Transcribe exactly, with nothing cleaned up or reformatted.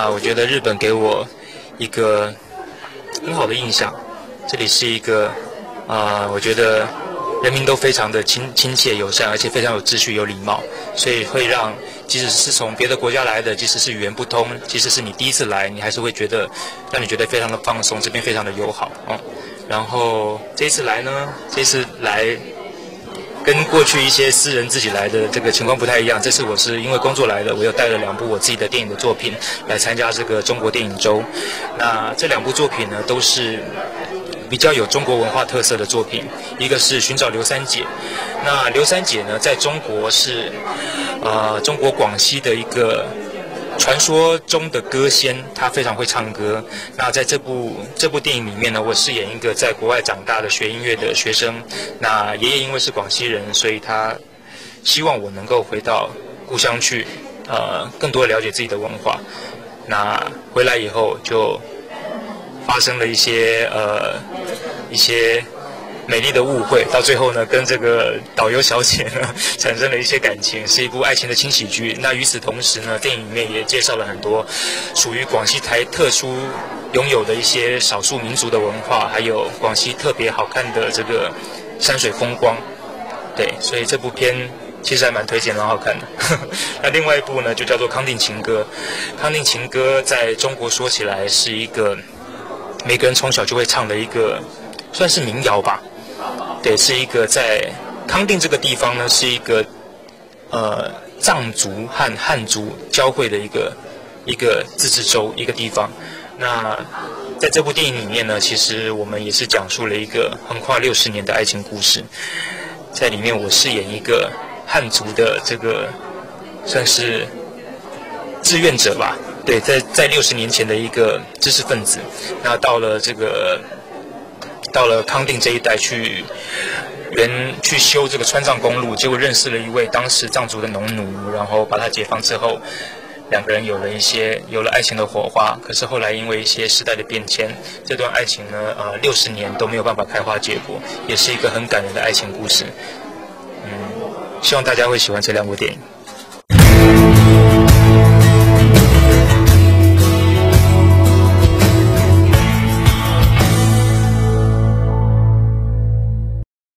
那我觉得日本给我一个很好的印象，这里是一个啊、呃，我觉得人民都非常的亲亲切友善，而且非常有秩序有礼貌，所以会让即使是从别的国家来的，即使是语言不通，即使是你第一次来，你还是会觉得让你觉得非常的放松，这边非常的友好哦。然后这一次来呢，这次来跟过去一些私人自己来的这个情况不太一样。这次我是因为工作来的，我有带了两部我自己的电影的作品来参加这个中国电影周。那这两部作品呢，都是比较有中国文化特色的作品。一个是《寻找刘三姐》，那刘三姐呢，在中国是呃中国广西的一个传说中的歌仙，她非常会唱歌。那在这部这部电影里面呢，我饰演一个在国外长大的学音乐的学生。那爷爷因为是广西人，所以他希望我能够回到故乡去，呃，更多的了解自己的文化。那回来以后就发生了一些呃一些美丽的误会，到最后呢，跟这个导游小姐呢产生了一些感情，是一部爱情的轻喜剧。那与此同时呢，电影里面也介绍了很多属于广西台特殊拥有的一些少数民族的文化，还有广西特别好看的这个山水风光。对，所以这部片其实还蛮推荐，蛮好看的。那另外一部呢，就叫做《康定情歌》。《康定情歌》在中国说起来是一个每个人从小就会唱的一个算是民谣吧。对，是一个在康定这个地方呢，是一个呃藏族和汉族交汇的一个一个自治州一个地方。那在这部电影里面呢，其实我们也是讲述了一个横跨六十年的爱情故事。在里面，我饰演一个汉族的这个算是志愿者吧。对，在在六十年前的一个知识分子，那到了这个。到了康定这一带去原去修这个川藏公路，结果认识了一位当时藏族的农奴，然后把他解放之后，两个人有了一些有了爱情的火花。可是后来因为一些时代的变迁，这段爱情呢，呃，六十年都没有办法开花结果，也是一个很感人的爱情故事。嗯，希望大家会喜欢这两部电影。